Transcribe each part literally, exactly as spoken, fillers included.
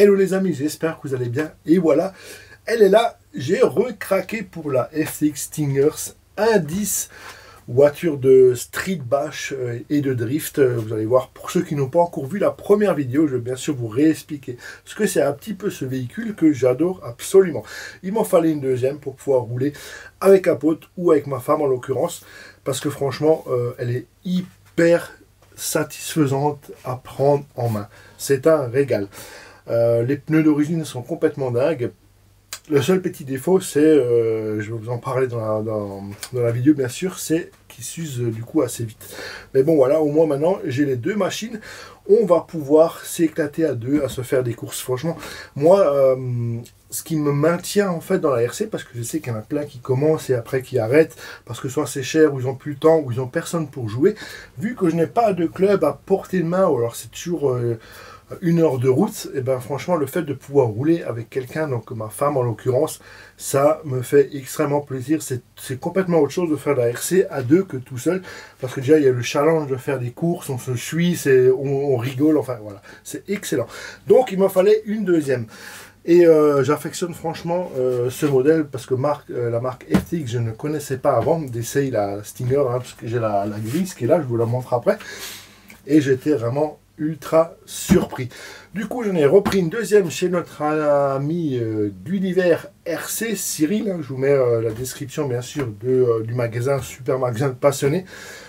Hello les amis, j'espère que vous allez bien. Et voilà, elle est là. J'ai recraqué pour la F T X Stingers un dix, voiture de street bash et de drift. Vous allez voir, pour ceux qui n'ont pas encore vu la première vidéo, je vais bien sûr vous réexpliquer ce que c'est un petit peu ce véhicule que j'adore absolument. Il m'en fallait une deuxième pour pouvoir rouler avec un pote ou avec ma femme en l'occurrence, parce que franchement, euh, elle est hyper satisfaisante à prendre en main. C'est un régal. Euh, les pneus d'origine sont complètement dingues. Le seul petit défaut, c'est, euh, je vais vous en parler dans la, dans, dans la vidéo bien sûr, c'est qu'ils s'usent euh, du coup assez vite. Mais bon voilà, au moins maintenant j'ai les deux machines. On va pouvoir s'éclater à deux, à se faire des courses. Franchement, moi, euh, ce qui me maintient en fait dans la R C, parce que je sais qu'il y en a plein qui commencent et après qui arrêtent, parce que soit c'est cher, ou ils n'ont plus le temps, ou ils n'ont personne pour jouer. Vu que je n'ai pas de club à portée de main, ou alors c'est toujours... Euh, une heure de route, et ben franchement le fait de pouvoir rouler avec quelqu'un, donc ma femme en l'occurrence, ça me fait extrêmement plaisir. C'est complètement autre chose de faire de la R C à deux que tout seul, parce que déjà il y a le challenge de faire des courses, on se suit, on, on rigole, enfin voilà, c'est excellent. Donc il m'en fallait une deuxième. Et euh, j'affectionne franchement euh, ce modèle, parce que marque, euh, la marque F T X, je ne connaissais pas avant d'essayer la Stinger, hein, parce que j'ai la, la grise qui est là, je vous la montre après. Et j'étais vraiment ultra surpris. Du coup, j'en ai repris une deuxième chez notre ami euh, d'univers R C, Cyril. Hein, je vous mets euh, la description, bien sûr, de, euh, du magasin, super magasin de passionnés,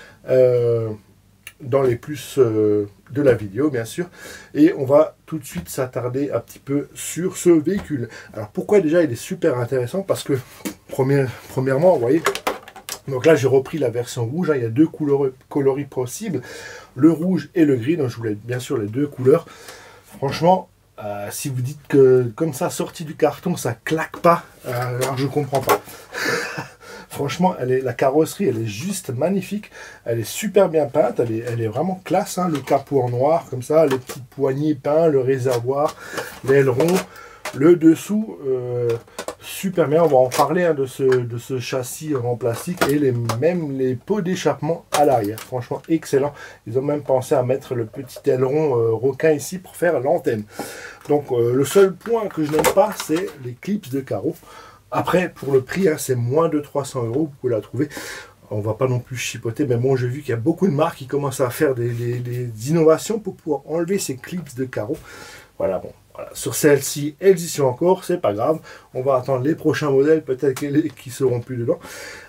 euh, dans les plus euh, de la vidéo, bien sûr. Et on va tout de suite s'attarder un petit peu sur ce véhicule. Alors, pourquoi déjà il est super intéressant? Parce que, première, premièrement, vous voyez, donc là, j'ai repris la version rouge. Hein, il y a deux couleurs, coloris possibles, le rouge et le gris. Donc, je voulais bien sûr les deux couleurs. Franchement, euh, si vous dites que comme ça, sorti du carton, ça claque pas, euh, alors je comprends pas. Franchement, elle est, la carrosserie, elle est juste magnifique. Elle est super bien peinte. Elle est, elle est vraiment classe. Hein, le capot en noir, comme ça, les petites poignées peintes, le réservoir, l'aileron, le dessous. Euh, Super bien, on va en parler hein, de, ce, de ce châssis en plastique et les, même les pots d'échappement à l'arrière. Franchement, excellent. Ils ont même pensé à mettre le petit aileron euh, requin ici pour faire l'antenne. Donc, euh, le seul point que je n'aime pas, c'est les clips de carreaux. Après, pour le prix, hein, c'est moins de trois cents euros. Vous pouvez la trouver. On va pas non plus chipoter, mais bon, j'ai vu qu'il y a beaucoup de marques qui commencent à faire des, des, des innovations pour pouvoir enlever ces clips de carreaux. Voilà, bon. Voilà. Sur celle-ci, elles y sont encore, c'est pas grave. On va attendre les prochains modèles, peut-être qu'ils seront plus dedans.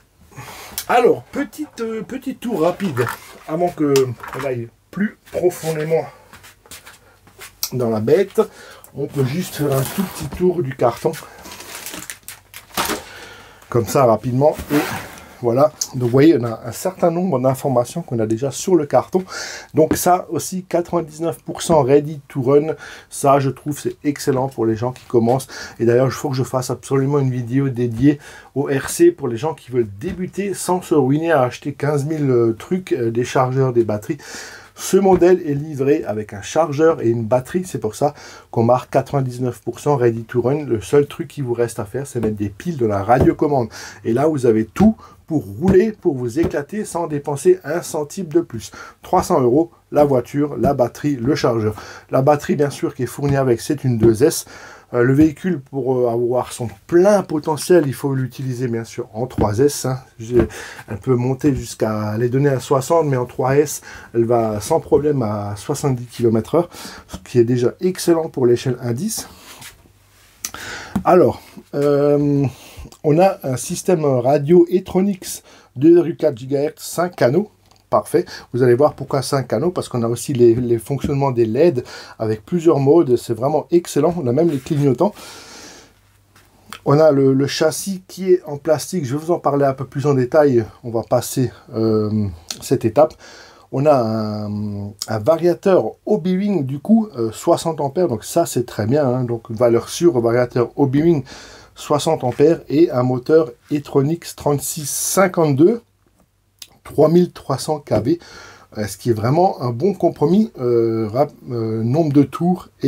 Alors, petite, euh, petit tour rapide, avant qu'on aille plus profondément dans la bête. On peut juste faire un tout petit tour du carton. Comme ça, rapidement. Et voilà, donc vous voyez, on a un certain nombre d'informations qu'on a déjà sur le carton. Donc ça aussi, quatre-vingt-dix-neuf pour cent ready to run. Ça, je trouve, c'est excellent pour les gens qui commencent. Et d'ailleurs, il faut que je fasse absolument une vidéo dédiée au R C pour les gens qui veulent débuter sans se ruiner à acheter quinze mille euh, trucs, euh, des chargeurs, des batteries. Ce modèle est livré avec un chargeur et une batterie. C'est pour ça qu'on marque quatre-vingt-dix-neuf pour cent ready to run. Le seul truc qui vous reste à faire, c'est mettre des piles de la radiocommande. Et là, vous avez tout pour rouler, pour vous éclater sans dépenser un centime de plus. trois cents euros, la voiture, la batterie, le chargeur. La batterie, bien sûr, qui est fournie avec, c'est une deux S. Euh, le véhicule, pour euh, avoir son plein potentiel, il faut l'utiliser, bien sûr, en trois S. Hein. Elle peut monter jusqu'à les donner à soixante, mais en trois S, elle va sans problème à soixante-dix kilomètres heure, ce qui est déjà excellent pour l'échelle un dix. Alors, euh, on a un système radio Etronix deux virgule quatre gigahertz, cinq canaux. Parfait. Vous allez voir pourquoi cinq canaux, parce qu'on a aussi les, les fonctionnements des L E D avec plusieurs modes. C'est vraiment excellent. On a même les clignotants. On a le, le châssis qui est en plastique. Je vais vous en parler un peu plus en détail. On va passer euh, cette étape. On a un, un variateur Obi-Wan, du coup, euh, soixante ampères. Donc ça, c'est très bien. Hein. Donc valeur sûre, variateur Obi-Wan, soixante ampères. Et un moteur Etronix trente-six cinquante-deux. trois mille trois cents kilowatts, ce qui est vraiment un bon compromis, euh, rap, euh, nombre de tours et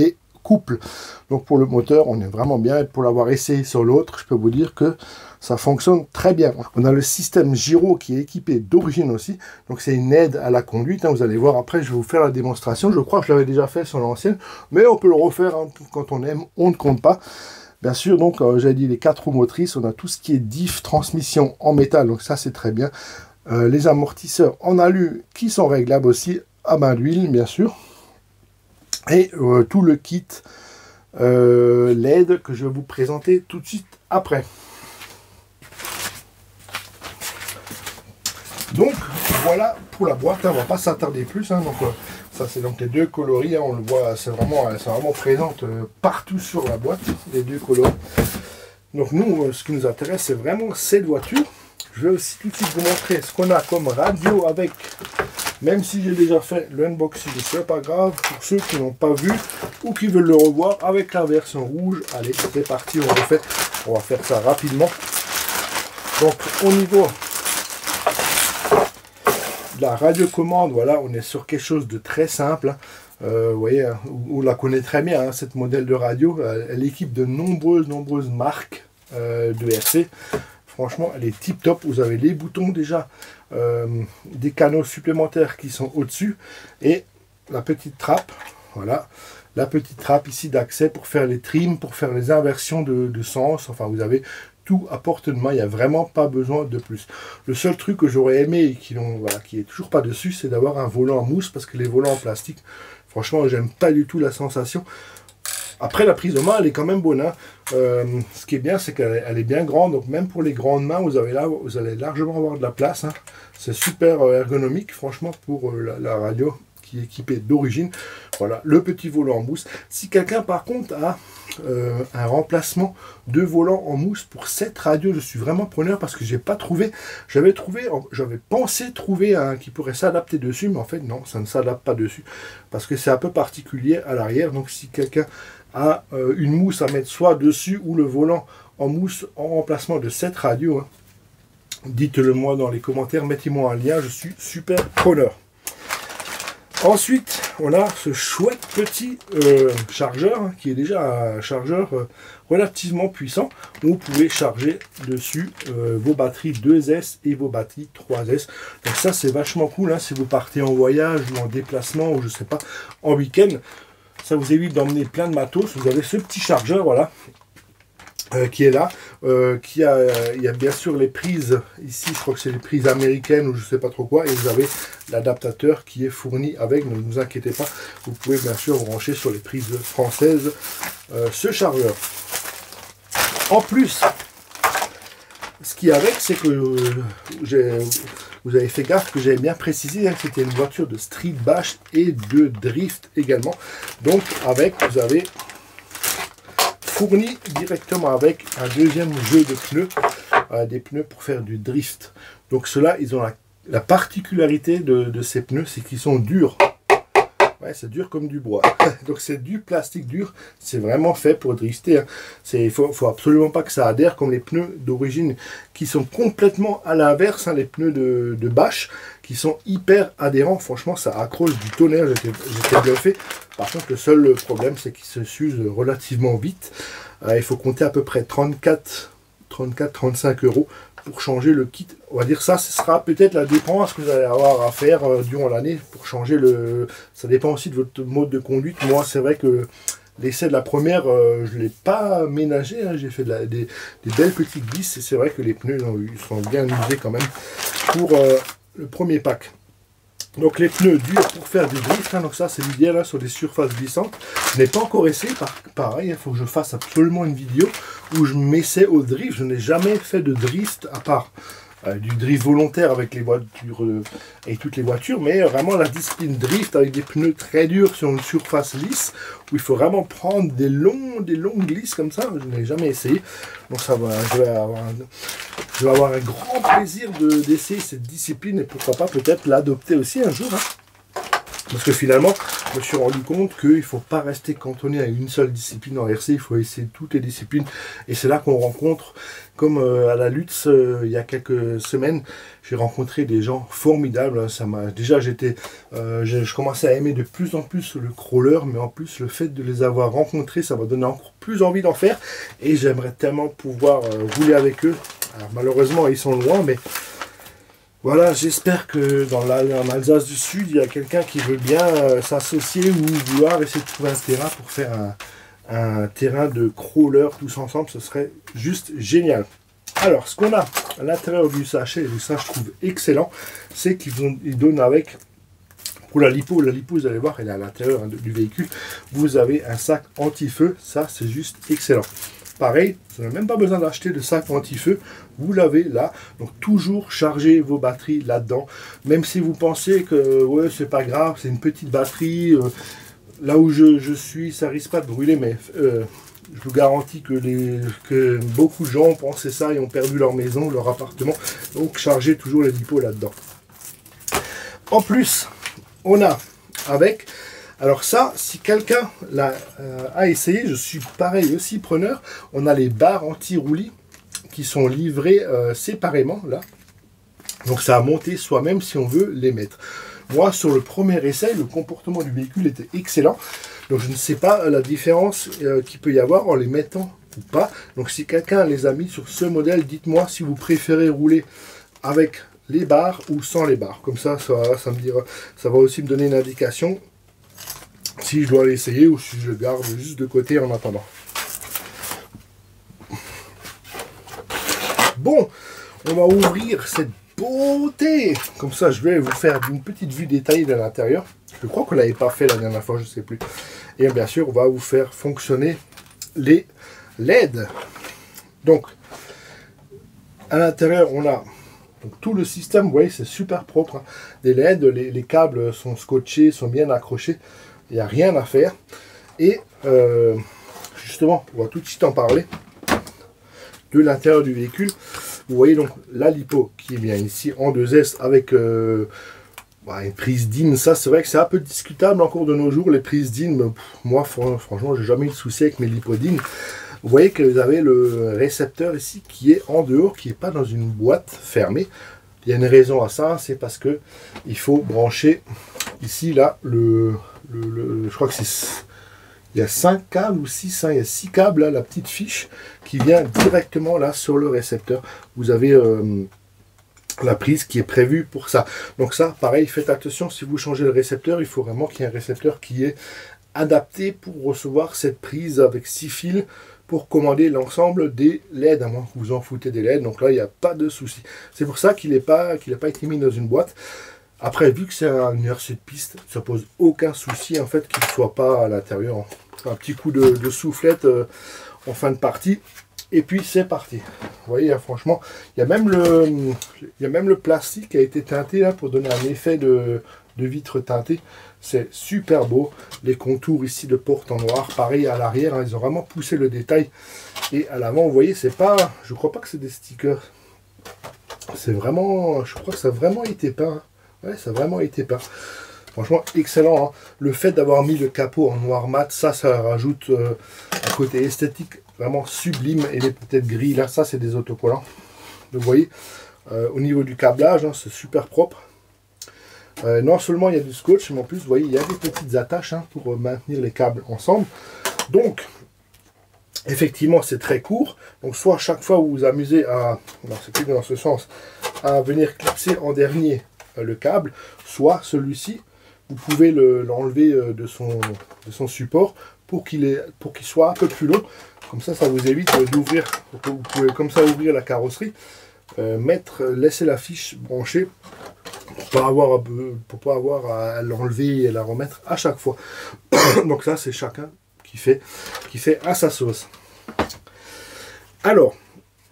couple. Donc pour le moteur, on est vraiment bien. Et pour l'avoir essayé sur l'autre, je peux vous dire que ça fonctionne très bien. On a le système gyro qui est équipé d'origine aussi. Donc c'est une aide à la conduite. Hein. Vous allez voir après, je vais vous faire la démonstration. Je crois que je l'avais déjà fait sur l'ancienne. Mais on peut le refaire hein, quand on aime. On ne compte pas. Bien sûr, donc euh, j'avais dit les quatre roues motrices. On a tout ce qui est diff, transmission en métal. Donc ça c'est très bien. Euh, les amortisseurs en alu qui sont réglables aussi à main d'huile, bien sûr. Et euh, tout le kit euh, L E D que je vais vous présenter tout de suite après. Donc voilà pour la boîte, hein, on ne va pas s'attarder plus. Hein, donc euh, ça c'est donc les deux coloris, hein, on le voit, c'est vraiment, c'est vraiment présente euh, partout sur la boîte, les deux coloris. Donc nous, euh, ce qui nous intéresse, c'est vraiment cette voiture. Je vais aussi tout de suite vous montrer ce qu'on a comme radio avec, même si j'ai déjà fait l'unboxing, c'est pas grave, pour ceux qui n'ont pas vu ou qui veulent le revoir avec la version rouge. Allez, c'est parti, on le fait, on va faire ça rapidement. Donc au niveau de la radiocommande, voilà, on est sur quelque chose de très simple. Euh, vous voyez, on la connaît très bien, hein, cette modèle de radio. Elle équipe de nombreuses, nombreuses marques euh, de R C. Franchement, elle est tip top. Vous avez les boutons déjà, euh, des canaux supplémentaires qui sont au-dessus et la petite trappe. Voilà, la petite trappe ici d'accès pour faire les trims, pour faire les inversions de, de sens. Enfin, vous avez tout à portée de main. Il n'y a vraiment pas besoin de plus. Le seul truc que j'aurais aimé et qui n'ont voilà, qui est toujours pas dessus, c'est d'avoir un volant en mousse parce que les volants en plastique, franchement, j'aime pas du tout la sensation. Après, la prise de main, elle est quand même bonne. Hein. Euh, ce qui est bien, c'est qu'elle elle est bien grande. Donc, même pour les grandes mains, vous, avez là, vous allez largement avoir de la place. Hein. C'est super ergonomique, franchement, pour euh, la, la radio qui est équipée d'origine. Voilà, le petit volant en mousse. Si quelqu'un, par contre, a euh, un remplacement de volant en mousse pour cette radio, je suis vraiment preneur parce que j'ai pas trouvé. J'avais trouvé, j'avais pensé trouver un qui pourrait s'adapter dessus, mais en fait, non, ça ne s'adapte pas dessus parce que c'est un peu particulier à l'arrière. Donc, si quelqu'un a euh, une mousse à mettre soit dessus ou le volant en mousse en remplacement de cette radio, hein, dites-le moi dans les commentaires, mettez-moi un lien, je suis super preneur. Ensuite, on a ce chouette petit euh, chargeur hein, qui est déjà un chargeur euh, relativement puissant où vous pouvez charger dessus euh, vos batteries deux S et vos batteries trois S. Donc ça c'est vachement cool hein, si vous partez en voyage ou en déplacement ou je sais pas en week-end. Ça vous évite d'emmener plein de matos. Vous avez ce petit chargeur, voilà, euh, qui est là. Euh, qui a, euh, il y a bien sûr les prises, ici je crois que c'est les prises américaines ou je sais pas trop quoi. Et vous avez l'adaptateur qui est fourni avec, ne vous inquiétez pas. Vous pouvez bien sûr brancher sur les prises françaises euh, ce chargeur. En plus, ce qui est avec, c'est que euh, vous avez fait gaffe que j'avais bien précisé hein, que c'était une voiture de street bash et de drift également. Donc avec, vous avez fourni directement avec un deuxième jeu de pneus, euh, des pneus pour faire du drift. Donc ceux-là, ils ont la, la particularité de, de ces pneus, c'est qu'ils sont durs. Ouais, c'est dur comme du bois. Donc c'est du plastique dur. C'est vraiment fait pour drifter. Hein. Il faut, faut absolument pas que ça adhère comme les pneus d'origine qui sont complètement à l'inverse. Hein, les pneus de, de bâche qui sont hyper adhérents. Franchement, ça accroche du tonnerre. J'étais bluffé. Par contre, le seul problème, c'est qu'ils se s'usent relativement vite. Euh, il faut compter à peu près trente-quatre trente-cinq euros pour changer le kit. On va dire ça, ce sera peut-être la dépense que vous allez avoir à faire euh, durant l'année pour changer le... Ça dépend aussi de votre mode de conduite. Moi, c'est vrai que l'essai de la première, euh, je ne l'ai pas ménagé. Hein. J'ai fait de la, des, des belles petites glisses et c'est vrai que les pneus ils sont bien usés quand même pour euh, le premier pack. Donc les pneus durs pour faire du drift, hein, donc ça c'est l'idéal hein, sur des surfaces glissantes. Je n'ai pas encore essayé, par, pareil, il faut que je fasse absolument une vidéo où je m'essaie au drift. Je n'ai jamais fait de drift à part euh, du drift volontaire avec les voitures euh, et toutes les voitures, mais vraiment la discipline drift avec des pneus très durs sur une surface lisse où il faut vraiment prendre des longs, des longues glisses comme ça. Je n'ai jamais essayé, donc ça va, je vais avoir un, je vais avoir un grand plaisir d'essayer de, cette discipline et pourquoi pas peut-être l'adopter aussi un jour. Hein. Parce que finalement, je me suis rendu compte qu'il ne faut pas rester cantonné à une seule discipline en R C, il faut essayer toutes les disciplines. Et c'est là qu'on rencontre, comme euh, à la Lutz, euh, il y a quelques semaines, j'ai rencontré des gens formidables. Ça m'a déjà, j'étais, euh, je, je commençais à aimer de plus en plus le crawler, mais en plus le fait de les avoir rencontrés, ça m'a donné encore plus envie d'en faire. Et j'aimerais tellement pouvoir euh, rouler avec eux. Alors, malheureusement, ils sont loin, mais voilà, j'espère que dans la, en Alsace du Sud, il y a quelqu'un qui veut bien euh, s'associer ou vouloir essayer de trouver un terrain pour faire un, un terrain de crawler tous ensemble. Ce serait juste génial. Alors, ce qu'on a à l'intérieur du sachet, et ça je trouve excellent, c'est qu'ils donnent avec, pour la lipo, la lipo, vous allez voir, elle est à l'intérieur hein, du véhicule, vous avez un sac anti-feu, ça c'est juste excellent. Pareil, vous n'avez même pas besoin d'acheter de sac anti-feu, vous l'avez là, donc toujours charger vos batteries là-dedans, même si vous pensez que ouais c'est pas grave, c'est une petite batterie, euh, là où je, je suis, ça risque pas de brûler, mais euh, je vous garantis que, les, que beaucoup de gens ont pensé ça et ont perdu leur maison, leur appartement, donc chargez toujours les lipos là-dedans. En plus, on a avec... Alors ça, si quelqu'un l'a euh, a essayé, je suis pareil aussi preneur. On a les barres anti-roulis qui sont livrées euh, séparément là. Donc ça a monté soi-même si on veut les mettre. Moi, sur le premier essai, le comportement du véhicule était excellent. Donc je ne sais pas la différence euh, qu'il peut y avoir en les mettant ou pas. Donc si quelqu'un les a mis sur ce modèle, dites-moi si vous préférez rouler avec les barres ou sans les barres. Comme ça, ça, ça me dira, ça va aussi me donner une indication si je dois l'essayer ou si je le garde juste de côté en attendant. Bon, on va ouvrir cette beauté. Comme ça, je vais vous faire une petite vue détaillée de l'intérieur. Je crois qu'on ne l'avait pas fait la dernière fois, je ne sais plus. Et bien sûr, on va vous faire fonctionner les L E D. Donc, à l'intérieur, on a donc, tout le système. Vous voyez, c'est super propre. Hein. Des L E D, les, les câbles sont scotchés, sont bien accrochés. Il n'y a rien à faire. Et euh, justement, on va tout de suite en parler de l'intérieur du véhicule. Vous voyez donc la lipo qui est bien ici en deux S avec euh, bah, une prise D I N. Ça, c'est vrai que c'est un peu discutable encore de nos jours. Les prises D I N, moi, franchement, j'ai jamais eu de souci avec mes lipo D I N. Vous voyez que vous avez le récepteur ici qui est en dehors, qui n'est pas dans une boîte fermée. Il y a une raison à ça, c'est parce que il faut brancher ici, là, le, le, le je crois que c'est, il y a cinq câbles ou six, hein, il y a six câbles, là, la petite fiche qui vient directement là sur le récepteur. Vous avez euh, la prise qui est prévue pour ça. Donc ça, pareil, faites attention, si vous changez le récepteur, il faut vraiment qu'il y ait un récepteur qui est adapté pour recevoir cette prise avec six fils pour commander l'ensemble des L E D, à moins que vous en foutez des L E D, donc là il n'y a pas de souci. C'est pour ça qu'il n'est pas, qu'il n'a pas été mis dans une boîte. Après, vu que c'est une R C de piste, ça pose aucun souci en fait qu'il ne soit pas à l'intérieur. Un petit coup de, de soufflette euh, en fin de partie, et puis c'est parti. Vous voyez, hein, franchement, il y a même le, il y a même le plastique qui a été teinté là pour donner un effet de, de vitre teintée. C'est super beau. Les contours ici de porte en noir. Pareil à l'arrière, hein, ils ont vraiment poussé le détail. Et à l'avant, vous voyez, c'est pas... Je crois pas que c'est des stickers. C'est vraiment... Je crois que ça a vraiment été peint. Hein. Ouais, ça a vraiment été peint. Franchement, excellent. Hein. Le fait d'avoir mis le capot en noir mat, ça, ça rajoute euh, un côté esthétique vraiment sublime. Et les peut-être gris, là, ça, c'est des autocollants. Donc, vous voyez, euh, au niveau du câblage, hein, c'est super propre. Euh, non seulement il y a du scotch, mais en plus, vous voyez, il y a des petites attaches hein, pour maintenir les câbles ensemble. Donc, effectivement, c'est très court. Donc, soit chaque fois vous vous amusez à, non, c'est plus dans ce sens, à venir clipser en dernier euh, le câble, soit celui-ci, vous pouvez l'enlever le, euh, de, son, de son support pour qu'il pour qu'il soit un peu plus long. Comme ça, ça vous évite d'ouvrir. Vous pouvez comme ça ouvrir la carrosserie, euh, mettre, laisser la fiche branchée. Pour pas avoir, pour pas avoir à l'enlever et la remettre à chaque fois. Donc ça, c'est chacun qui fait, qui fait à sa sauce. Alors,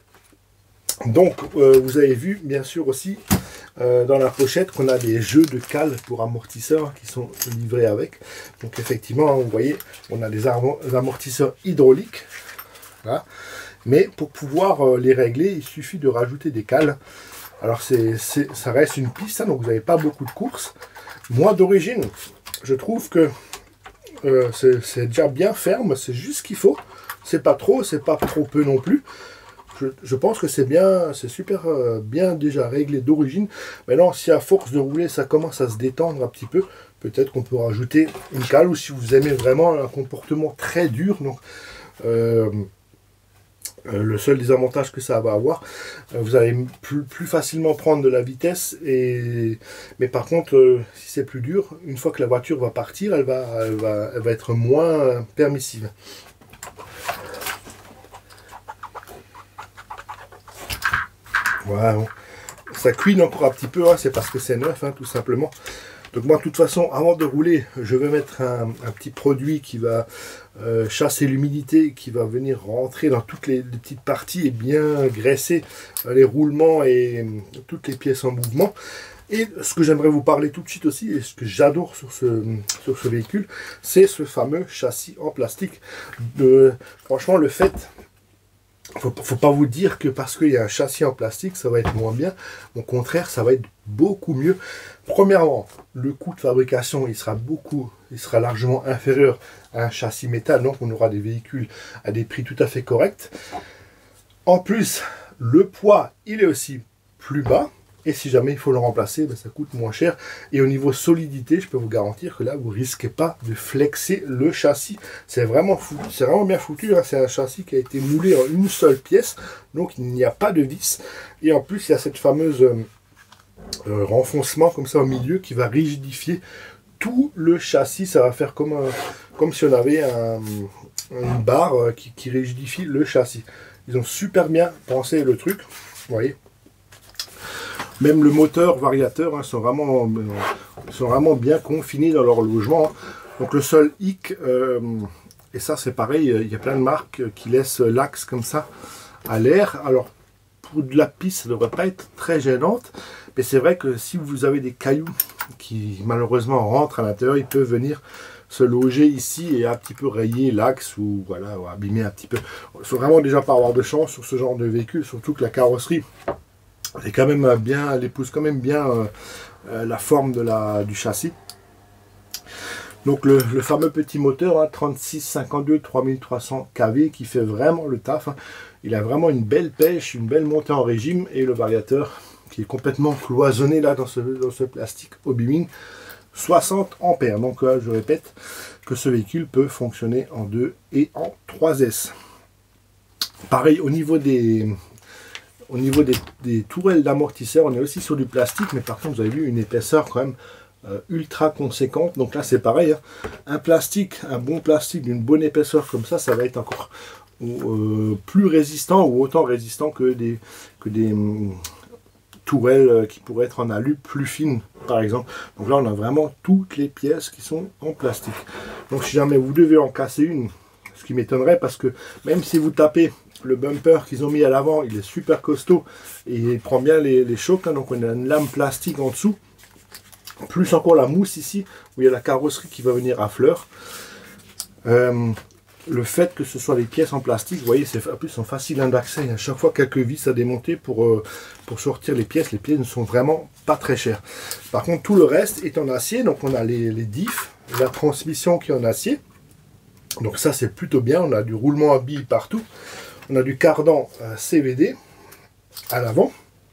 donc, euh, vous avez vu, bien sûr, aussi, euh, dans la pochette, qu'on a des jeux de cales pour amortisseurs qui sont livrés avec. Donc, effectivement, vous voyez, on a des amortisseurs hydrauliques. Là. Mais pour pouvoir euh, les régler, il suffit de rajouter des cales. Alors, c'est, c'est, ça reste une piste, hein, donc vous n'avez pas beaucoup de courses. Moi, d'origine, je trouve que euh, c'est déjà bien ferme, c'est juste ce qu'il faut. C'est pas trop, c'est pas trop peu non plus. Je, je pense que c'est bien, c'est super euh, bien déjà réglé d'origine. Maintenant, si à force de rouler, ça commence à se détendre un petit peu, peut-être qu'on peut rajouter une cale, ou si vous aimez vraiment un comportement très dur, donc euh, euh, le seul désavantage que ça va avoir, euh, vous allez plus, plus facilement prendre de la vitesse, et mais par contre, euh, si c'est plus dur, une fois que la voiture va partir, elle va, elle va, elle va être moins permissive. Voilà, ça cuine encore un petit peu, hein, c'est parce que c'est neuf, hein, tout simplement. Donc moi, de toute façon, avant de rouler, je vais mettre un, un petit produit qui va euh, chasser l'humidité, qui va venir rentrer dans toutes les, les petites parties et bien graisser euh, les roulements et euh, toutes les pièces en mouvement. Et ce que j'aimerais vous parler tout de suite aussi, et ce que j'adore sur ce, sur ce véhicule, c'est ce fameux châssis en plastique. De, franchement, le fait... Faut, faut pas vous dire que parce qu'il y a un châssis en plastique, ça va être moins bien. Au contraire, ça va être beaucoup mieux. Premièrement, le coût de fabrication, il sera beaucoup, il sera largement inférieur à un châssis métal. Donc, on aura des véhicules à des prix tout à fait corrects. En plus, le poids, il est aussi plus bas. Et si jamais il faut le remplacer, ben ça coûte moins cher. Et au niveau solidité, je peux vous garantir que là, vous ne risquez pas de flexer le châssis. C'est vraiment foutu, c'est vraiment bien foutu. Hein. C'est un châssis qui a été moulé en une seule pièce. Donc il n'y a pas de vis. Et en plus, il y a cette fameuse euh, euh, renfoncement comme ça au milieu qui va rigidifier tout le châssis. Ça va faire comme, un, comme si on avait un, une barre euh, qui, qui rigidifie le châssis. Ils ont super bien pensé le truc. Vous voyez. Même le moteur, variateur, hein, sont, vraiment, euh, sont vraiment bien confinés dans leur logement. Donc le seul hic, euh, et ça c'est pareil, il y a plein de marques qui laissent l'axe comme ça à l'air. Alors pour de la piste, ça ne devrait pas être très gênante. Mais c'est vrai que si vous avez des cailloux qui malheureusement rentrent à l'intérieur, ils peuvent venir se loger ici et un petit peu rayer l'axe ou, voilà, ou abîmer un petit peu. Il ne faut vraiment déjà pas avoir de chance sur ce genre de véhicule, surtout que la carrosserie... Elle est quand même bien, elle épouse quand même bien euh, euh, la forme de la, du châssis. Donc le, le fameux petit moteur hein, trente-six cinquante-deux trois mille trois cents K V qui fait vraiment le taf. Hein. Il a vraiment une belle pêche, une belle montée en régime et le variateur qui est complètement cloisonné là dans ce, dans ce plastique Obiwing soixante ampères. Donc euh, je répète que ce véhicule peut fonctionner en deux et en trois S. Pareil au niveau des... Au niveau des, des tourelles d'amortisseurs, on est aussi sur du plastique, mais par contre, vous avez vu une épaisseur quand même euh, ultra conséquente. Donc là, c'est pareil. Hein. Un plastique, un bon plastique d'une bonne épaisseur comme ça, ça va être encore euh, plus résistant ou autant résistant que des, que des hum, tourelles qui pourraient être en alu plus fines, par exemple. Donc là, on a vraiment toutes les pièces qui sont en plastique. Donc si jamais vous devez en casser une, ce qui m'étonnerait, parce que même si vous tapez le bumper qu'ils ont mis à l'avant, il est super costaud et il prend bien les, les chocs. Hein, donc on a une lame plastique en dessous. Plus encore la mousse ici, où il y a la carrosserie qui va venir à fleur. Euh, le fait que ce soit des pièces en plastique, vous voyez, c'est en plus sont faciles d'accès. Il y a à chaque fois quelques vis à démonter pour, euh, pour sortir les pièces. Les pièces ne sont vraiment pas très chères. Par contre, tout le reste est en acier. Donc on a les, les diffs, la transmission qui est en acier. Donc ça, c'est plutôt bien. On a du roulement à billes partout. On a du cardan euh, C V D à l'avant.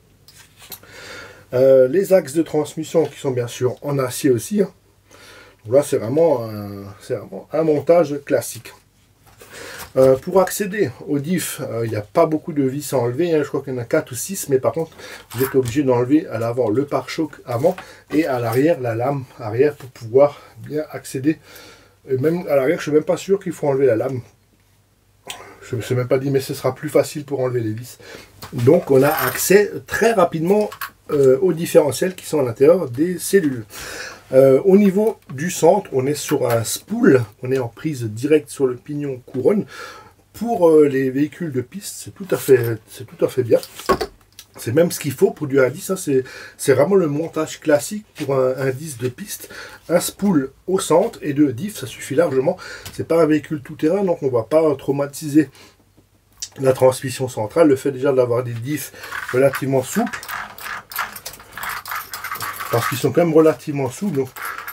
Euh, les axes de transmission qui sont bien sûr en acier aussi. Hein. Donc là, c'est vraiment, vraiment un montage classique. Euh, pour accéder au diff, il euh, n'y a pas beaucoup de vis à enlever. Hein. Je crois qu'il y en a quatre ou six, mais par contre, vous êtes obligé d'enlever à l'avant le pare-choc avant et à l'arrière la lame arrière pour pouvoir bien accéder. Et même à l'arrière, je ne suis même pas sûr qu'il faut enlever la lame. Je ne me suis même pas dit, mais ce sera plus facile pour enlever les vis. Donc, on a accès très rapidement euh, aux différentiels qui sont à l'intérieur des cellules. Euh, au niveau du centre, on est sur un spool. On est en prise directe sur le pignon couronne. Pour euh, les véhicules de piste, c'est tout à fait, c'est tout à fait bien. C'est même ce qu'il faut pour du indice. Hein. C'est vraiment le montage classique pour un indice de piste. Un spool au centre et deux diffs, ça suffit largement. C'est pas un véhicule tout-terrain, donc on ne va pas traumatiser la transmission centrale. Le fait déjà d'avoir des diffs relativement souples, parce qu'ils sont quand même relativement souples, donc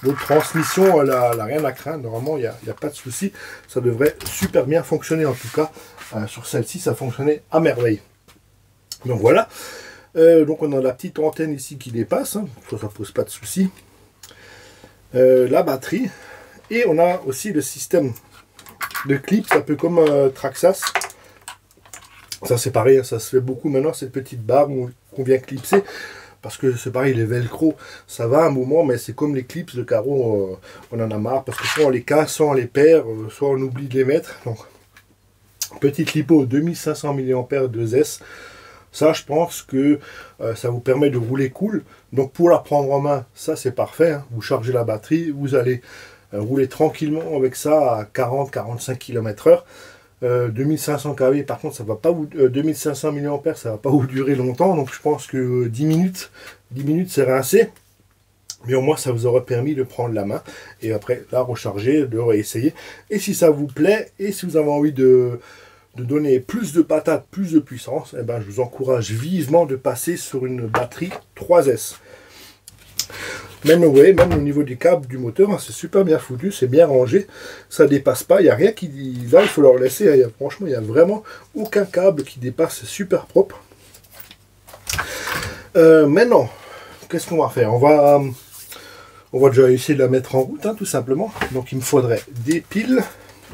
Votre transmission, elle n'a rien à craindre. Normalement, il n'y a, a pas de souci. Ça devrait super bien fonctionner. En tout cas, euh, sur celle-ci, ça fonctionnait à merveille. Donc voilà. Euh, donc on a la petite antenne ici qui dépasse. Hein. Ça ne pose pas de souci. Euh, la batterie. Et on a aussi le système de clips, un peu comme euh, Traxxas. Ça c'est pareil, hein, ça se fait beaucoup maintenant, cette petite barre qu'on vient clipser. Parce que c'est pareil, les velcro, ça va un moment, mais c'est comme les clips de carreaux, euh, on en a marre. Parce que soit on les casse, soit on les perd, euh, soit on oublie de les mettre. Donc, petite lipo deux mille cinq cents milliampères deux S. Ça, je pense que euh, ça vous permet de rouler cool. Donc, pour la prendre en main, ça c'est parfait. Hein. Vous chargez la batterie, vous allez euh, rouler tranquillement avec ça à quarante à quarante-cinq kilomètres heure. Euh, deux mille cinq cents kW, par contre, ça va pas vous, euh, deux mille cinq cents milliampères, ça va pas vous durer longtemps. Donc, je pense que euh, dix minutes, dix minutes, c'est rincé. Mais au moins, ça vous aura permis de prendre la main. Et après, là, recharger, de réessayer. Et si ça vous plaît, et si vous avez envie de, de donner plus de patates, plus de puissance, eh ben, je vous encourage vivement de passer sur une batterie trois S. Même, vous voyez, même au niveau du câble du moteur, hein, c'est super bien foutu, c'est bien rangé, ça dépasse pas, il n'y a rien qui... Là, il faut leur laisser, hein, y a, franchement, il n'y a vraiment aucun câble qui dépasse, c'est super propre. Euh, maintenant, qu'est-ce qu'on va faire? On va, on va déjà essayer de la mettre en route, hein, tout simplement. Donc, il me faudrait des piles.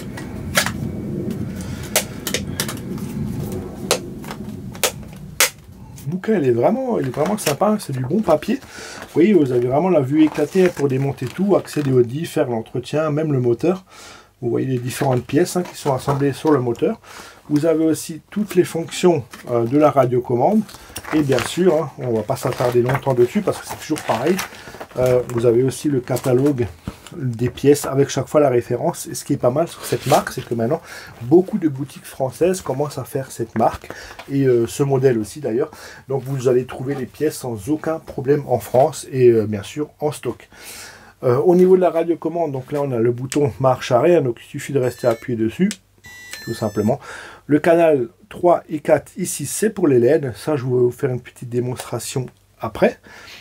Le bouquin, il est vraiment, il est vraiment sympa, c'est du bon papier. Oui, vous avez vraiment la vue éclatée pour démonter tout, accéder au diff, faire l'entretien, même le moteur. Vous voyez les différentes pièces hein, qui sont assemblées sur le moteur. Vous avez aussi toutes les fonctions euh, de la radiocommande. Et bien sûr, hein, on ne va pas s'attarder longtemps dessus parce que c'est toujours pareil. Euh, vous avez aussi le catalogue des pièces avec chaque fois la référence. Et ce qui est pas mal sur cette marque, c'est que maintenant, beaucoup de boutiques françaises commencent à faire cette marque. Et euh, ce modèle aussi d'ailleurs. Donc vous allez trouver les pièces sans aucun problème en France et euh, bien sûr en stock. Euh, au niveau de la radiocommande, donc là on a le bouton marche arrière, donc il suffit de rester appuyé dessus, tout simplement. Le canal trois et quatre ici, c'est pour les L E D. Ça, je vais vous faire une petite démonstration après.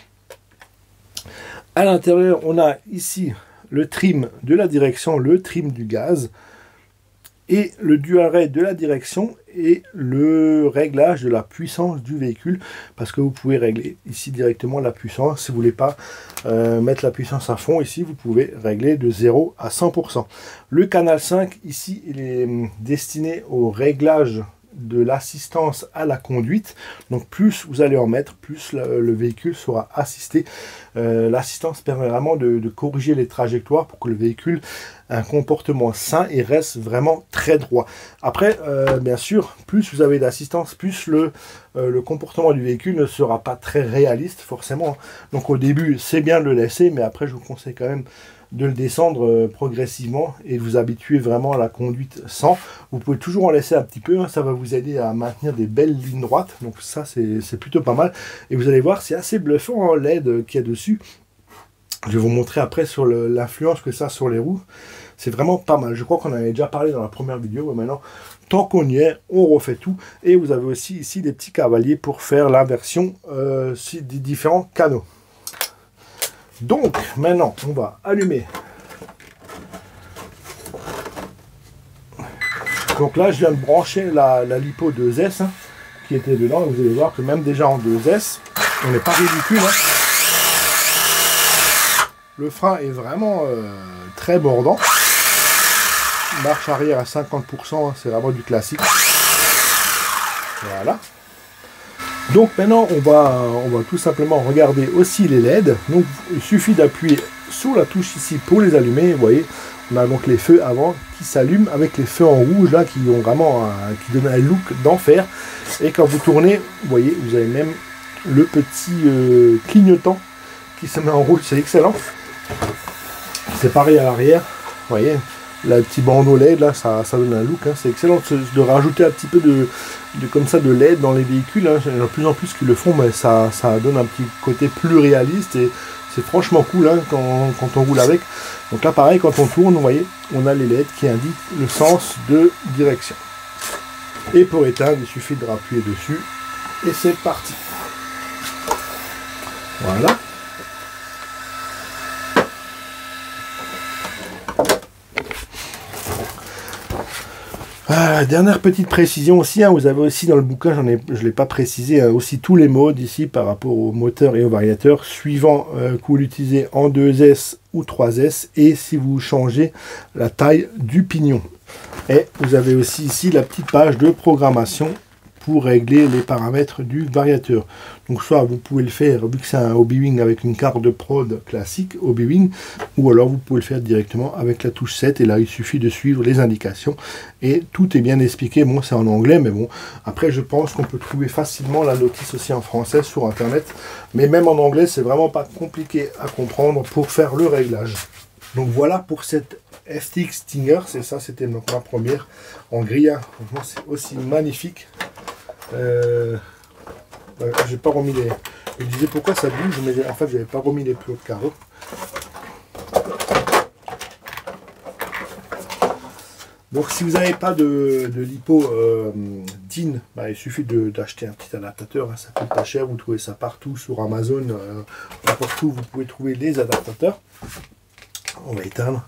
À l'intérieur, on a ici le trim de la direction, le trim du gaz, et le dual rate de la direction et le réglage de la puissance du véhicule, parce que vous pouvez régler ici directement la puissance. Si vous ne voulez pas euh, mettre la puissance à fond, ici vous pouvez régler de zéro à cent pour cent. Le canal cinq ici, il est destiné au réglage de l'assistance à la conduite. Donc plus vous allez en mettre, plus le, le véhicule sera assisté. Euh, l'assistance permet vraiment de, de corriger les trajectoires pour que le véhicule ait un comportement sain et reste vraiment très droit. Après, euh, bien sûr, plus vous avez d'assistance, plus le, euh, le comportement du véhicule ne sera pas très réaliste forcément. Donc au début, c'est bien de le laisser, mais après je vous conseille quand même de le descendre euh, progressivement et de vous habituer vraiment à la conduite sans. Vous pouvez toujours en laisser un petit peu, hein, ça va vous aider à maintenir des belles lignes droites, donc ça c'est plutôt pas mal. Et vous allez voir, c'est assez bluffant hein, l'aide euh, qu'il y a dessus. Je vais vous montrer après sur l'influence que ça a sur les roues. C'est vraiment pas mal. Je crois qu'on en avait déjà parlé dans la première vidéo, mais maintenant, tant qu'on y est, on refait tout. Et vous avez aussi ici des petits cavaliers pour faire l'inversion euh, des différents canaux. Donc, maintenant, on va allumer. Donc là, je viens de brancher la, la lipo deux S hein, qui était dedans. Et vous allez voir que même déjà en deux S, on n'est pas ridicule. Hein. Le frein est vraiment euh, très mordant. Marche arrière à cinquante pour cent, hein, c'est vraiment du classique. Voilà. Donc maintenant, on va, on va tout simplement regarder aussi les L E D. Donc il suffit d'appuyer sur la touche ici pour les allumer. Vous voyez, on a donc les feux avant qui s'allument avec les feux en rouge là qui ont vraiment un, qui donnent un look d'enfer. Et quand vous tournez, vous voyez, vous avez même le petit euh, clignotant qui se met en rouge. C'est excellent. C'est pareil à l'arrière. Vous voyez, le petit bandeau L E D là, ça, ça donne un look. Hein. C'est excellent de, de rajouter un petit peu de De, comme ça de L E D dans les véhicules, hein. Il y en a de plus en plus qui le font, mais ça, ça donne un petit côté plus réaliste et c'est franchement cool hein, quand, quand on roule avec. Donc là pareil, quand on tourne, vous voyez, on a les L E D qui indiquent le sens de direction. Et pour éteindre, il suffit de appuyer dessus et c'est parti. Voilà. Euh, dernière petite précision aussi, hein, vous avez aussi dans le bouquin, j'en ai, je ne l'ai pas précisé, hein, aussi tous les modes ici par rapport au moteur et au variateur, suivant euh, que vous l'utilisez en deux S ou trois S, et si vous changez la taille du pignon. Et vous avez aussi ici la petite page de programmation pour régler les paramètres du variateur. Donc soit vous pouvez le faire, vu que c'est un Hobbywing avec une carte de prod classique Hobbywing, ou alors vous pouvez le faire directement avec la touche sept, et là il suffit de suivre les indications, et tout est bien expliqué. Bon, c'est en anglais, mais bon, après je pense qu'on peut trouver facilement la notice aussi en français sur internet, mais même en anglais c'est vraiment pas compliqué à comprendre pour faire le réglage. Donc voilà pour cette F T X Stinger, c'est ça, c'était donc ma première en grille, hein. C'est aussi magnifique. Euh, euh, j'ai pas remis les. Je me disais pourquoi ça bouge, mais en fait j'avais pas remis les plus hauts de carreaux. Donc si vous n'avez pas de, de lipo euh, D I N, bah, il suffit d'acheter un petit adaptateur, hein, ça coûte pas cher, vous trouvez ça partout sur Amazon, euh, n'importe où vous pouvez trouver les adaptateurs. On va éteindre.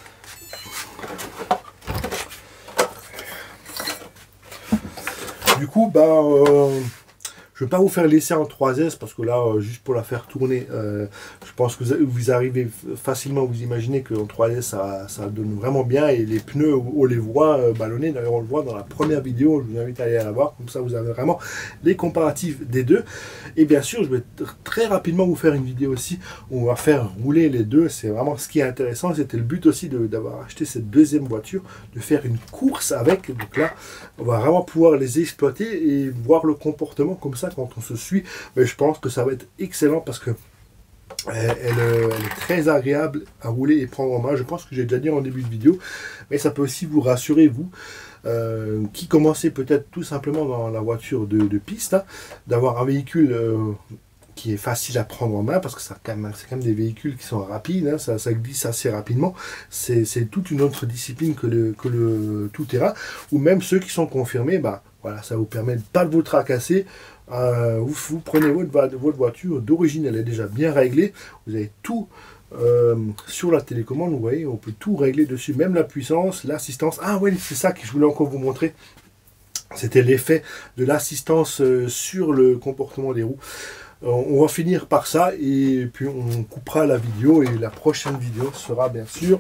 Du coup, bah, euh, je ne vais pas vous faire laisser en trois S parce que là, euh, juste pour la faire tourner, euh, je pense que vous, vous arrivez facilement, vous imaginez qu'en trois S, ça, ça donne vraiment bien, et les pneus, on les voit euh, ballonner. D'ailleurs, on le voit dans la première vidéo, je vous invite à aller la voir, comme ça vous avez vraiment les comparatifs des deux. Et bien sûr, je vais très rapidement vous faire une vidéo aussi où on va faire rouler les deux. C'est vraiment ce qui est intéressant, c'était le but aussi d'avoir acheté cette deuxième voiture, de faire une course avec. Donc là, on va vraiment pouvoir les exploiter et voir le comportement comme ça quand on se suit. Mais je pense que ça va être excellent parce que elle, elle, elle est très agréable à rouler et prendre en main. Je pense que j'ai déjà dit en début de vidéo, mais ça peut aussi vous rassurer, vous euh, qui commencez peut-être tout simplement dans la voiture de, de piste, hein, d'avoir un véhicule euh, qui est facile à prendre en main, parce que c'est quand même, quand même des véhicules qui sont rapides, hein, ça, ça glisse assez rapidement. C'est toute une autre discipline que le, que le tout-terrain, ou même ceux qui sont confirmés, bah, voilà, ça vous permet de ne pas vous tracasser. Euh, vous, vous prenez votre, votre voiture d'origine, elle est déjà bien réglée, vous avez tout euh, sur la télécommande, vous voyez, on peut tout régler dessus, même la puissance, l'assistance. Ah oui, c'est ça que je voulais encore vous montrer, c'était l'effet de l'assistance euh, sur le comportement des roues. Euh, on va finir par ça, et puis on coupera la vidéo, et la prochaine vidéo sera bien sûr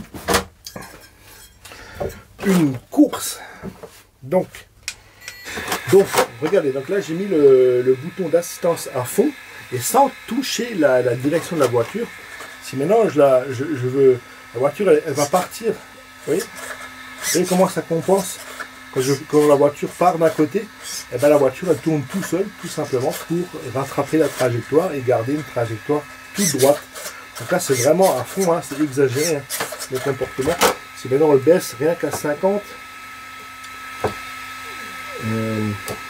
une course. Donc Donc, regardez, donc là j'ai mis le, le bouton d'assistance à fond, et sans toucher la, la direction de la voiture. Si maintenant je, la, je, je veux, la voiture elle, elle va partir, vous voyez, vous voyez comment ça compense quand, je, quand la voiture part d'un côté, et ben la voiture elle tourne tout seul, tout simplement pour rattraper la trajectoire et garder une trajectoire toute droite. Donc là c'est vraiment à fond, hein, c'est exagéré, hein, le comportement. Si maintenant on le baisse rien qu'à cinquante, Euh...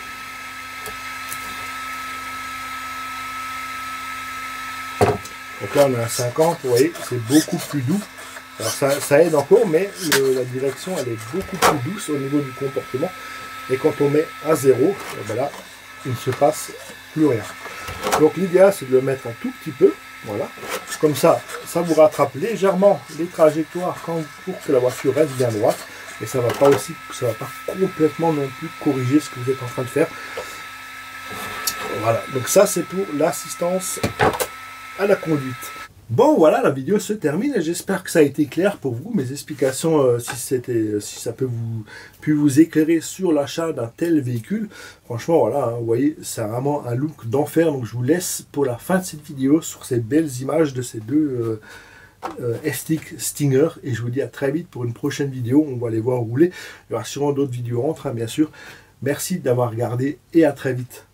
donc là on est à cinquante, vous voyez, c'est beaucoup plus doux. Alors ça, ça aide encore, mais le, la direction elle est beaucoup plus douce au niveau du comportement. Et quand on met à zéro, et ben là il ne se passe plus rien. Donc l'idéal c'est de le mettre un tout petit peu, voilà, comme ça, ça vous rattrape légèrement les trajectoires quand, pour que la voiture reste bien droite. Et ça va pas aussi, ça va pas complètement non plus corriger ce que vous êtes en train de faire. Voilà, donc ça c'est pour l'assistance à la conduite. Bon voilà, la vidéo se termine et j'espère que ça a été clair pour vous, mes explications, euh, si c'était, si ça peut vous, pu vous éclairer sur l'achat d'un tel véhicule. Franchement voilà, hein, vous voyez, c'est vraiment un look d'enfer. Donc je vous laisse pour la fin de cette vidéo sur ces belles images de ces deux euh, Euh, F T X Stinger, et je vous dis à très vite pour une prochaine vidéo. On va les voir rouler, il y aura sûrement d'autres vidéos entre, hein, bien sûr. Merci d'avoir regardé et à très vite.